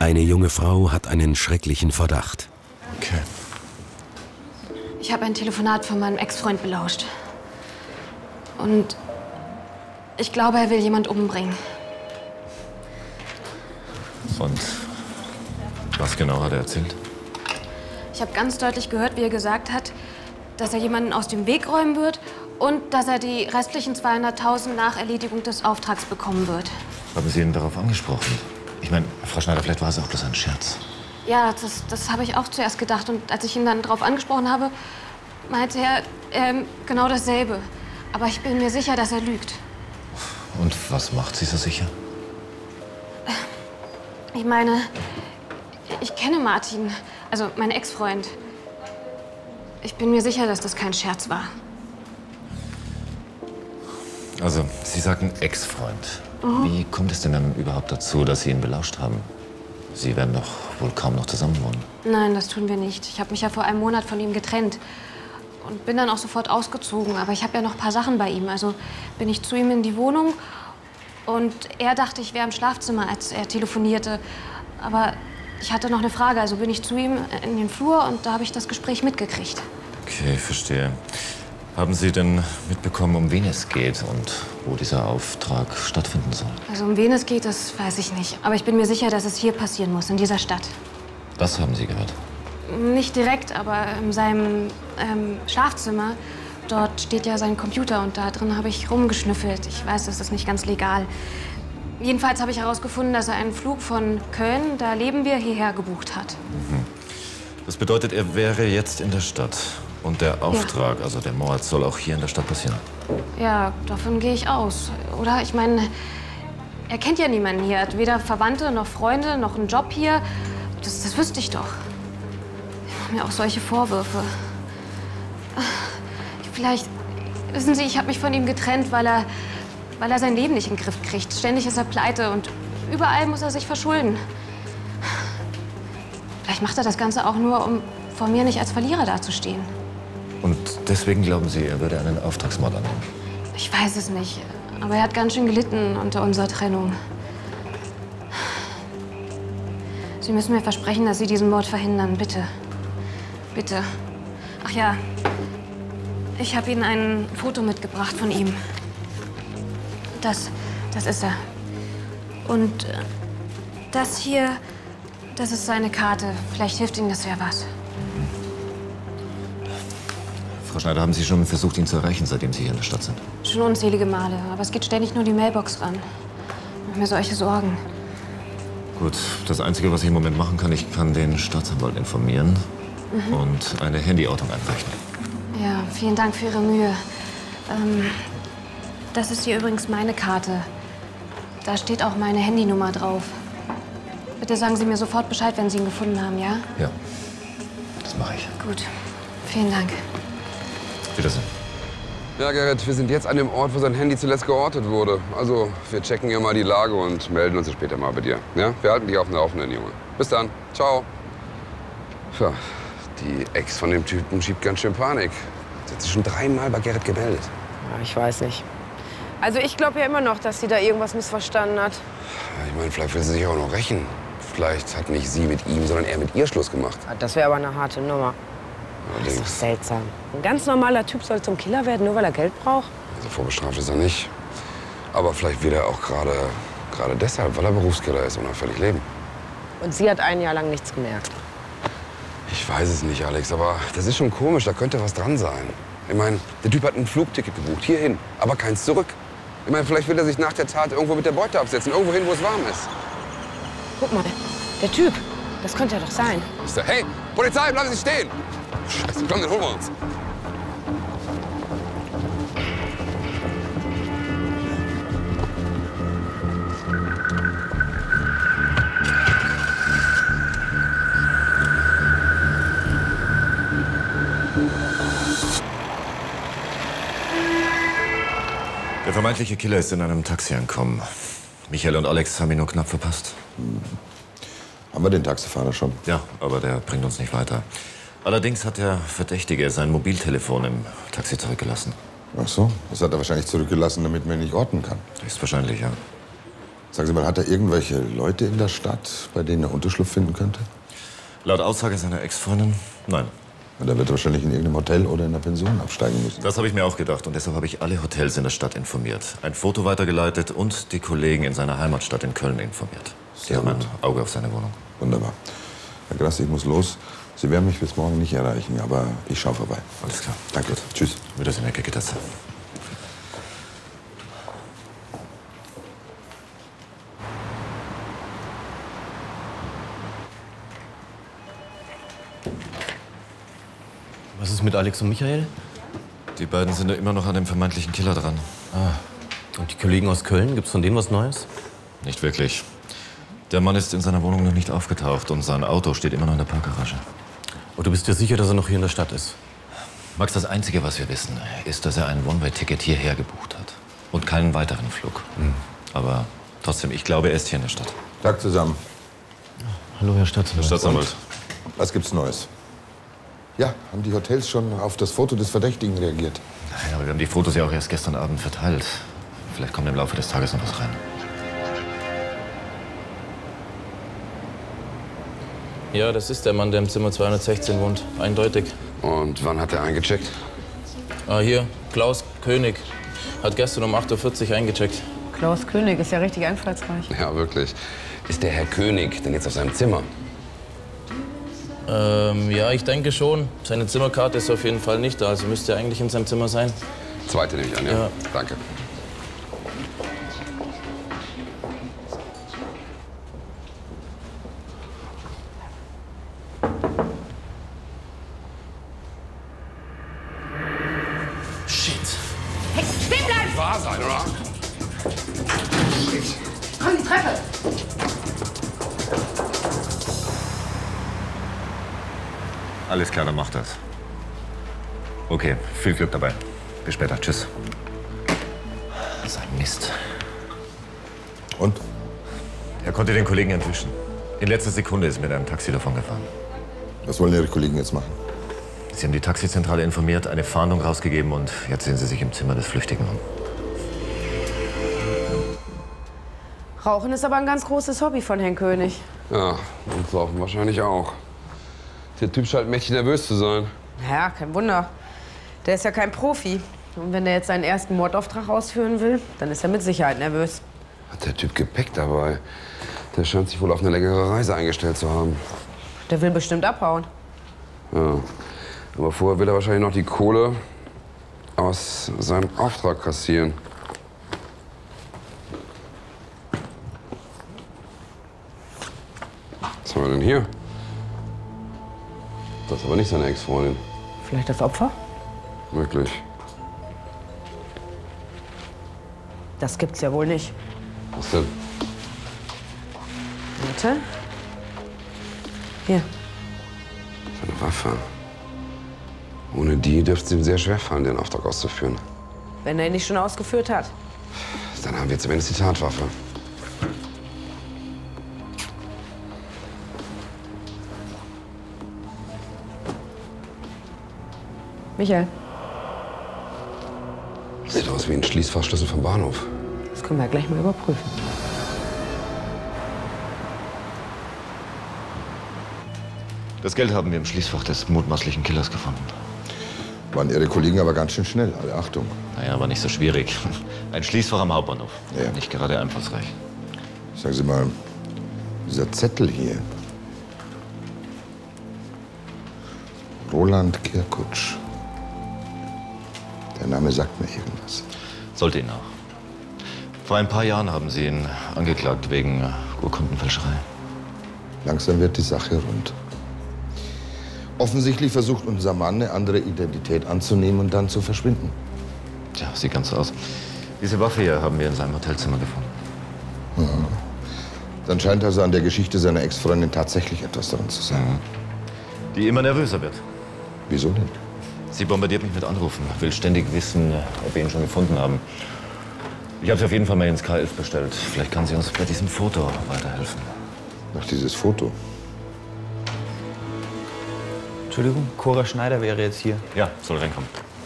Eine junge Frau hat einen schrecklichen Verdacht. Okay. Ich habe ein Telefonat von meinem Ex-Freund belauscht. Und ich glaube, er will jemand umbringen. Und was genau hat er erzählt? Ich habe ganz deutlich gehört, wie er gesagt hat, dass er jemanden aus dem Weg räumen wird und dass er die restlichen 200.000 nach Erledigung des Auftrags bekommen wird. Haben Sie ihn darauf angesprochen? Ich meine, Frau Schneider, vielleicht war es auch bloß ein Scherz. Ja, das habe ich auch zuerst gedacht. Und als ich ihn dann darauf angesprochen habe, meinte er genau dasselbe. Aber ich bin mir sicher, dass er lügt. Und was macht Sie so sicher? Ich meine, ich kenne Martin, also mein Ex-Freund. Ich bin mir sicher, dass das kein Scherz war. Also, Sie sagten Ex-Freund. Wie kommt es denn dann überhaupt dazu, dass Sie ihn belauscht haben? Sie werden doch wohl kaum noch zusammen wohnen. Nein, das tun wir nicht. Ich habe mich ja vor einem Monat von ihm getrennt. Und bin dann auch sofort ausgezogen. Aber ich habe ja noch ein paar Sachen bei ihm. Also bin ich zu ihm in die Wohnung. Und er dachte, ich wäre im Schlafzimmer, als er telefonierte. Aber ich hatte noch eine Frage. Also bin ich zu ihm in den Flur und da habe ich das Gespräch mitgekriegt. Okay, verstehe. Haben Sie denn mitbekommen, um wen es geht und wo dieser Auftrag stattfinden soll? Also um wen es geht, das weiß ich nicht. Aber ich bin mir sicher, dass es hier passieren muss, in dieser Stadt. Was haben Sie gehört? Nicht direkt, aber in seinem Schlafzimmer. Dort steht ja sein Computer und da drin habe ich rumgeschnüffelt. Ich weiß, das ist nicht ganz legal. Jedenfalls habe ich herausgefunden, dass er einen Flug von Köln, da leben wir, hierher gebucht hat. Das bedeutet, er wäre jetzt in der Stadt. Und der Auftrag, also der Mord, soll auch hier in der Stadt passieren? Ja, davon gehe ich aus. Oder? Ich meine, er kennt ja niemanden hier. Er hat weder Verwandte noch Freunde noch einen Job hier. Das wüsste ich doch. Ich mache mir auch solche Vorwürfe. Vielleicht, wissen Sie, ich habe mich von ihm getrennt, weil er sein Leben nicht in den Griff kriegt. Ständig ist er pleite und überall muss er sich verschulden. Vielleicht macht er das Ganze auch nur, um vor mir nicht als Verlierer dazustehen. Und deswegen glauben Sie, er würde einen Auftragsmord annehmen? Ich weiß es nicht. Aber er hat ganz schön gelitten unter unserer Trennung. Sie müssen mir versprechen, dass Sie diesen Mord verhindern. Bitte. Bitte. Ach ja. Ich habe Ihnen ein Foto mitgebracht von ihm. Das ist er. Und das hier, das ist seine Karte. Vielleicht hilft Ihnen das ja was. Frau Schneider, haben Sie schon versucht, ihn zu erreichen, seitdem Sie hier in der Stadt sind? Schon unzählige Male. Aber es geht ständig nur die Mailbox ran. Ich mache mir solche Sorgen. Gut, das Einzige, was ich im Moment machen kann, ich kann den Staatsanwalt informieren und eine Handyortung einreichen. Ja, vielen Dank für Ihre Mühe. Das ist hier übrigens meine Karte. Da steht auch meine Handynummer drauf. Bitte sagen Sie mir sofort Bescheid, wenn Sie ihn gefunden haben, ja? Ja, das mache ich. Gut. Vielen Dank. Wiedersehen. Ja, Gerrit, wir sind jetzt an dem Ort, wo sein Handy zuletzt geortet wurde. Also, wir checken hier mal die Lage und melden uns später mal bei dir. Ja? Wir halten dich auf dem Laufenden, Junge. Bis dann. Ciao. Tja, die Ex von dem Typen schiebt ganz schön Panik. Sie hat sich schon 3-mal bei Gerrit gemeldet. Ja, ich weiß nicht. Also ich glaube ja immer noch, dass sie da irgendwas missverstanden hat. Ja, ich meine, vielleicht will sie sich auch noch rächen. Vielleicht hat nicht sie mit ihm, sondern er mit ihr Schluss gemacht. Ja, das wäre aber eine harte Nummer. Das ist doch Allerdings. seltsam. Ein ganz normaler Typ soll zum Killer werden, nur weil er Geld braucht? Also vorbestraft ist er nicht. Aber vielleicht will er auch gerade deshalb, weil er Berufskiller ist, unauffällig leben. Und sie hat ein Jahr lang nichts gemerkt. Ich weiß es nicht, Alex, aber das ist schon komisch. Da könnte was dran sein. Ich meine, der Typ hat ein Flugticket gebucht, hierhin, aber keins zurück. Ich meine, vielleicht will er sich nach der Tat irgendwo mit der Beute absetzen, irgendwo hin, wo es warm ist. Guck mal, der Typ, das könnte ja doch sein. Ich sag, hey, Polizei, bleiben Sie stehen! Scheiße, komm, den holen wir uns. Der vermeintliche Killer ist in einem Taxi angekommen. Michael und Alex haben ihn nur knapp verpasst. Haben wir den Taxifahrer schon? Ja, aber der bringt uns nicht weiter. Allerdings hat der Verdächtige sein Mobiltelefon im Taxi zurückgelassen. Ach so, das hat er wahrscheinlich zurückgelassen, damit man ihn nicht orten kann. Höchstwahrscheinlich, ja. Sagen Sie mal, hat er irgendwelche Leute in der Stadt, bei denen er Unterschlupf finden könnte? Laut Aussage seiner Ex-Freundin, nein. Und er wird wahrscheinlich in irgendeinem Hotel oder in einer Pension absteigen müssen. Das habe ich mir auch gedacht und deshalb habe ich alle Hotels in der Stadt informiert, ein Foto weitergeleitet und die Kollegen in seiner Heimatstadt in Köln informiert. Sie haben ein Auge auf seine Wohnung. Wunderbar. Herr Grass, ich muss los. Sie werden mich bis morgen nicht erreichen, aber ich schaue vorbei. Alles klar. Danke. Tschüss. Wiedersehen, Herr Keketasse. Was ist mit Alex und Michael? Die beiden sind ja immer noch an dem vermeintlichen Killer dran. Und die Kollegen aus Köln, gibt's von denen was Neues? Nicht wirklich. Der Mann ist in seiner Wohnung noch nicht aufgetaucht und sein Auto steht immer noch in der Parkgarage. Und du bist dir sicher, dass er noch hier in der Stadt ist? Max, das Einzige, was wir wissen, ist, dass er ein One-Way-Ticket hierher gebucht hat. Und keinen weiteren Flug. Aber trotzdem, ich glaube, er ist hier in der Stadt. Tag zusammen. Hallo, Herr Staatsanwalt. Herr Staatsanwalt. Was gibt's Neues? Ja, haben die Hotels schon auf das Foto des Verdächtigen reagiert? Nein, aber wir haben die Fotos ja auch erst gestern Abend verteilt. Vielleicht kommt im Laufe des Tages noch was rein. Ja, das ist der Mann, der im Zimmer 216 wohnt. Eindeutig. Und wann hat er eingecheckt? Hier, Klaus König. Hat gestern um 8:40 Uhr eingecheckt. Klaus König ist ja richtig einfallsreich. Ja, wirklich. Ist der Herr König denn jetzt auf seinem Zimmer? Ja, ich denke schon. Seine Zimmerkarte ist auf jeden Fall nicht da, also müsste er eigentlich in seinem Zimmer sein. Zweite nehme ich an, ja. Ja. Danke. Shit. Hey, stehen bleiben! Wahr sein, oder? Komm, die Treppe! Alles klar, dann mach das. Okay, viel Glück dabei. Bis später. Tschüss. So ein Mist. Und? Er konnte den Kollegen entwischen. In letzter Sekunde ist er mit einem Taxi davon gefahren. Was wollen Ihre Kollegen jetzt machen? Sie haben die Taxizentrale informiert, eine Fahndung rausgegeben und jetzt sehen Sie sich im Zimmer des Flüchtigen um. Rauchen ist aber ein ganz großes Hobby von Herrn König. Ja, und Saufen wahrscheinlich auch. Der Typ scheint mächtig nervös zu sein. Ja, kein Wunder. Der ist ja kein Profi. Und wenn er jetzt seinen ersten Mordauftrag ausführen will, dann ist er mit Sicherheit nervös. Hat der Typ Gepäck dabei? Der scheint sich wohl auf eine längere Reise eingestellt zu haben. Der will bestimmt abhauen. Ja. Aber vorher will er wahrscheinlich noch die Kohle aus seinem Auftrag kassieren. Was haben wir denn hier? Das ist aber nicht seine Ex-Freundin. Vielleicht das Opfer? Möglich. Das gibt's ja wohl nicht. Was denn? Warte. Hier. Seine Waffe. Ohne die dürfte es ihm sehr schwer fallen, den Auftrag auszuführen. Wenn er ihn nicht schon ausgeführt hat. Dann haben wir zumindest die Tatwaffe. Michael, Sieht aus wie ein Schließfachschlüssel vom Bahnhof. das können wir ja gleich mal überprüfen. Das Geld haben wir im Schließfach des mutmaßlichen Killers gefunden. Waren Ihre Kollegen aber ganz schön schnell. Alle Achtung. Naja, war nicht so schwierig. Ein Schließfach am Hauptbahnhof. Ja. Nicht gerade einfallsreich. Sagen Sie mal, dieser Zettel hier. Roland Kirkutsch. Der Name sagt mir irgendwas. Sollte ihn auch. Vor ein paar Jahren haben Sie ihn angeklagt wegen Urkundenfälscherei. Langsam wird die Sache rund. Offensichtlich versucht unser Mann, eine andere Identität anzunehmen und dann zu verschwinden. Tja, sieht ganz so aus. Diese Waffe hier haben wir in seinem Hotelzimmer gefunden. Ja. Dann scheint also an der Geschichte seiner Ex-Freundin tatsächlich etwas dran zu sein. Die immer nervöser wird. Wieso denn? Sie bombardiert mich mit Anrufen, will ständig wissen, ob wir ihn schon gefunden haben. Ich habe sie auf jeden Fall mal ins K11 bestellt. Vielleicht kann sie uns bei diesem Foto weiterhelfen. Nach dieses Foto. Entschuldigung, Cora Schneider wäre jetzt hier. Ja, soll reinkommen.